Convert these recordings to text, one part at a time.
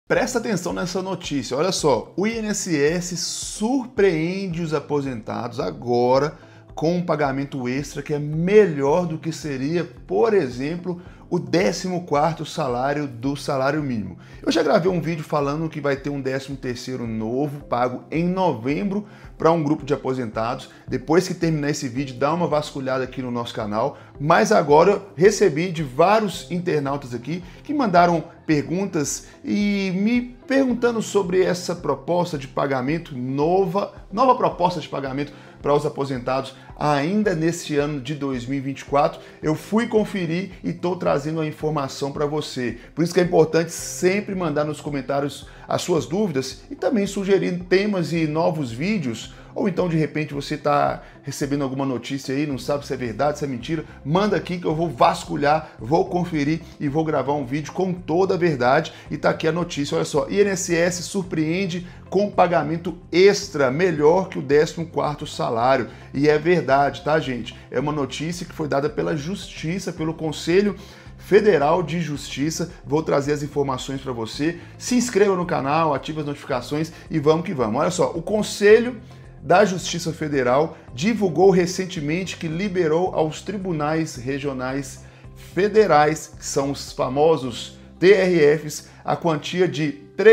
Presta atenção nessa notícia, olha só, o INSS surpreende os aposentados agora com um pagamento extra que é melhor do que seria, por exemplo, o 14º salário do salário mínimo. Eu já gravei um vídeo falando que vai ter um 13º novo pago em novembro para um grupo de aposentados. Depois que terminar esse vídeo, dá uma vasculhada aqui no nosso canal. Mas agora eu recebi de vários internautas aqui que mandaram perguntas e me perguntando sobre essa proposta de pagamento nova proposta de pagamento para os aposentados ainda neste ano de 2024. Eu fui conferir e estou trazendo a informação para você. Por isso que é importante sempre mandar nos comentários as suas dúvidas e também sugerir temas e novos vídeos. Ou então, de repente, você está recebendo alguma notícia aí, não sabe se é verdade, se é mentira, manda aqui que eu vou vasculhar, vou conferir e vou gravar um vídeo com toda a verdade. E tá aqui a notícia, olha só, INSS surpreende com pagamento extra, melhor que o 14º salário. E é verdade, tá, gente? É uma notícia que foi dada pela Justiça, pelo Conselho Federal de Justiça. Vou trazer as informações para você. Se inscreva no canal, ative as notificações e vamos que vamos. Olha só, o Conselho da Justiça Federal divulgou recentemente que liberou aos tribunais regionais federais, que são os famosos TRFs, a quantia de R$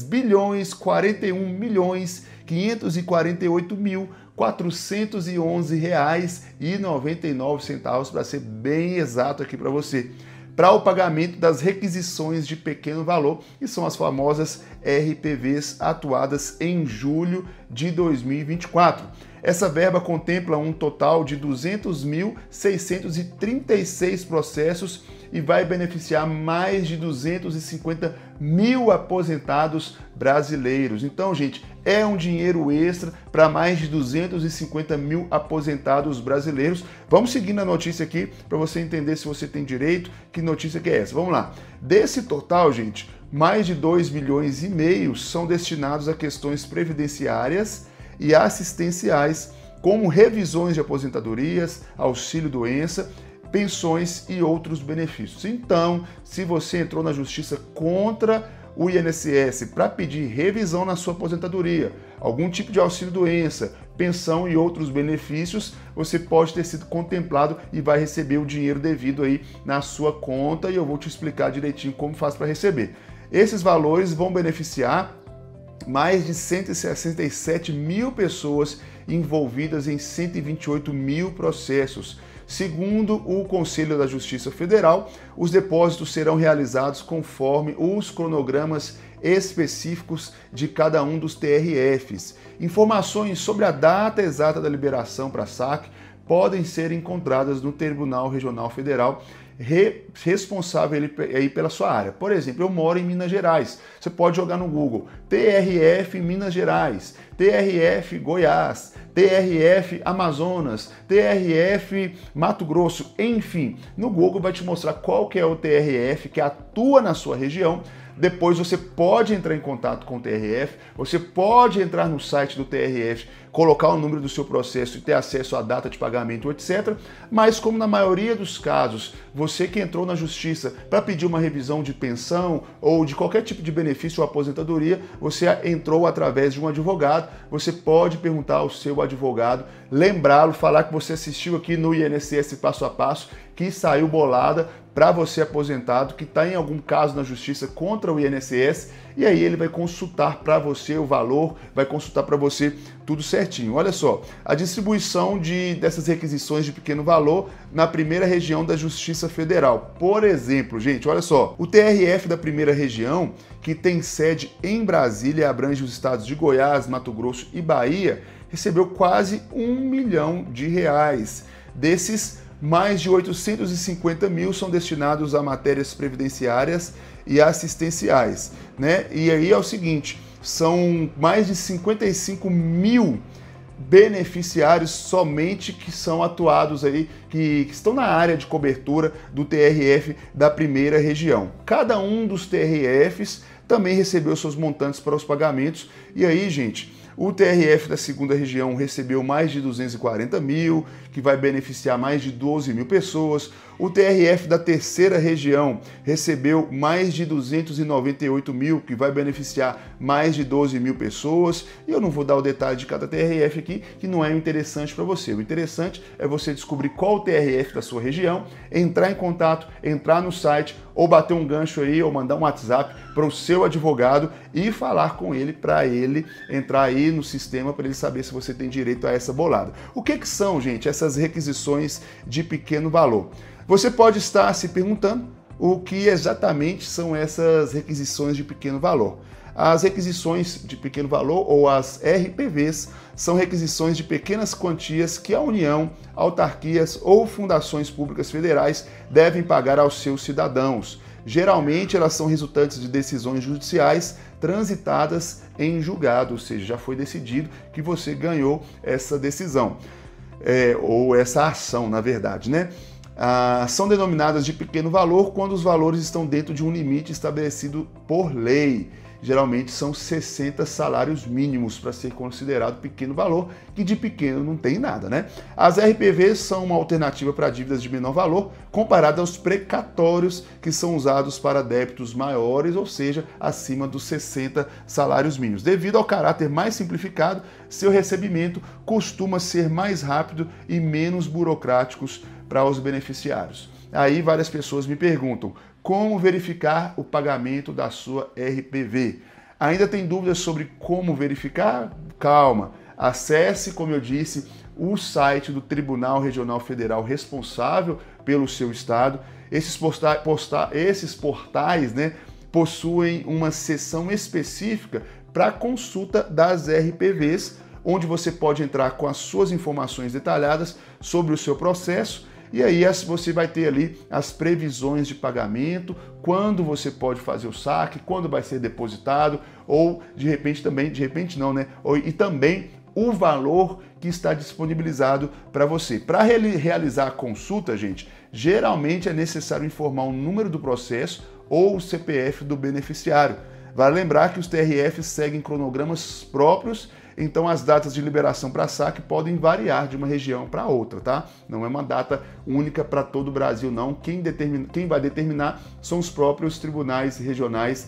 3.041.541.411,99, para ser bem exato aqui para você, para o pagamento das requisições de pequeno valor, que são as famosas RPVs atuadas em julho de 2024. Essa verba contempla um total de 200.636 processos e vai beneficiar mais de 250 mil aposentados brasileiros. Então, gente, é um dinheiro extra para mais de 250 mil aposentados brasileiros. Vamos seguindo a notícia aqui para você entender se você tem direito. Que notícia que é essa? Vamos lá. Desse total, gente, mais de 2,5 milhões são destinados a questões previdenciárias e assistenciais, como revisões de aposentadorias, auxílio-doença, pensões e outros benefícios. Então, se você entrou na justiça contra o INSS para pedir revisão na sua aposentadoria, algum tipo de auxílio-doença, pensão e outros benefícios, você pode ter sido contemplado e vai receber o dinheiro devido aí na sua conta, e eu vou te explicar direitinho como faz para receber. Esses valores vão beneficiar mais de 167 mil pessoas envolvidas em 128 mil processos. Segundo o Conselho da Justiça Federal, os depósitos serão realizados conforme os cronogramas específicos de cada um dos TRFs. Informações sobre a data exata da liberação para saque podem ser encontradas no Tribunal Regional Federal responsável aí pela sua área. Por exemplo, eu moro em Minas Gerais. Você pode jogar no Google TRF Minas Gerais, TRF Goiás, TRF Amazonas, TRF Mato Grosso, enfim. No Google vai te mostrar qual que é o TRF que atua na sua região. Depois você pode entrar em contato com o TRF, você pode entrar no site do TRF, colocar o número do seu processo e ter acesso à data de pagamento, etc. Mas como na maioria dos casos, você que entrou na justiça para pedir uma revisão de pensão ou de qualquer tipo de benefício ou aposentadoria, você entrou através de um advogado, você pode perguntar ao seu advogado, lembrá-lo, falar que você assistiu aqui no INSS Passo a Passo, que saiu bolada para você aposentado, que está em algum caso na justiça contra o INSS, e aí ele vai consultar para você o valor, vai consultar para você tudo certinho. Olha só, a distribuição dessas requisições de pequeno valor na primeira região da Justiça Federal. Por exemplo, gente, olha só, o TRF da primeira região, que tem sede em Brasília e abrange os estados de Goiás, Mato Grosso e Bahia, recebeu quase R$1 milhão. Desses, mais de 850 mil são destinados a matérias previdenciárias e assistenciais, né? E aí é o seguinte, são mais de 55 mil beneficiários somente que são atuados aí, que estão na área de cobertura do TRF da primeira região. Cada um dos TRFs também recebeu seus montantes para os pagamentos, e aí, gente, o TRF da segunda região recebeu mais de 240 mil, que vai beneficiar mais de 12 mil pessoas. O TRF da terceira região recebeu mais de 298 mil, que vai beneficiar mais de 12 mil pessoas. E eu não vou dar o detalhe de cada TRF aqui, que não é interessante para você. O interessante é você descobrir qual o TRF da sua região, entrar em contato, entrar no site, ou bater um gancho aí, ou mandar um WhatsApp para o seu advogado e falar com ele, para ele entrar aí no sistema, para ele saber se você tem direito a essa bolada. O que são, gente, essas requisições de pequeno valor? Você pode estar se perguntando o que exatamente são essas requisições de pequeno valor. As requisições de pequeno valor, ou as RPVs, são requisições de pequenas quantias que a União, autarquias ou fundações públicas federais devem pagar aos seus cidadãos. Geralmente, elas são resultantes de decisões judiciais transitadas em julgado, ou seja, já foi decidido que você ganhou essa decisão, ou essa ação, na verdade, né? São denominadas de pequeno valor quando os valores estão dentro de um limite estabelecido por lei. Geralmente são 60 salários mínimos para ser considerado pequeno valor, que de pequeno não tem nada, né? As RPVs são uma alternativa para dívidas de menor valor, comparada aos precatórios, que são usados para débitos maiores, ou seja, acima dos 60 salários mínimos. Devido ao caráter mais simplificado, seu recebimento costuma ser mais rápido e menos burocráticos para os beneficiários. Aí várias pessoas me perguntam: como verificar o pagamento da sua RPV? Ainda tem dúvidas sobre como verificar? Calma, acesse, como eu disse, o site do Tribunal Regional Federal responsável pelo seu estado. Esses portais, né, possuem uma seção específica para consulta das RPVs, onde você pode entrar com as suas informações detalhadas sobre o seu processo. E aí você vai ter ali as previsões de pagamento, quando você pode fazer o saque, quando vai ser depositado, ou de repente não, né? E também o valor que está disponibilizado para você. Para realizar a consulta, gente, geralmente é necessário informar o número do processo ou o CPF do beneficiário. Vale lembrar que os TRFs seguem cronogramas próprios, então as datas de liberação para saque podem variar de uma região para outra, tá? Não é uma data única para todo o Brasil, não. Quem vai determinar são os próprios tribunais regionais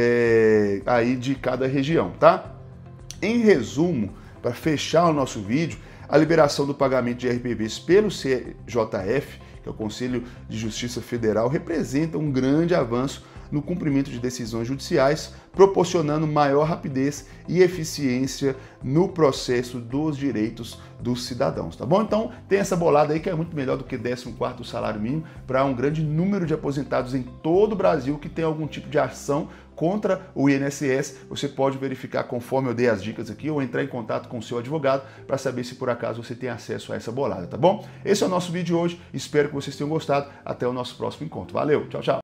aí de cada região, tá? Em resumo, para fechar o nosso vídeo, a liberação do pagamento de RPVs pelo CJF, que é o Conselho de Justiça Federal, representa um grande avanço no cumprimento de decisões judiciais, proporcionando maior rapidez e eficiência no processo dos direitos dos cidadãos, tá bom? Então tem essa bolada aí que é muito melhor do que 14º salário mínimo para um grande número de aposentados em todo o Brasil que tem algum tipo de ação contra o INSS. Você pode verificar conforme eu dei as dicas aqui ou entrar em contato com o seu advogado para saber se por acaso você tem acesso a essa bolada, tá bom? Esse é o nosso vídeo de hoje, espero que vocês tenham gostado. Até o nosso próximo encontro. Valeu, tchau, tchau!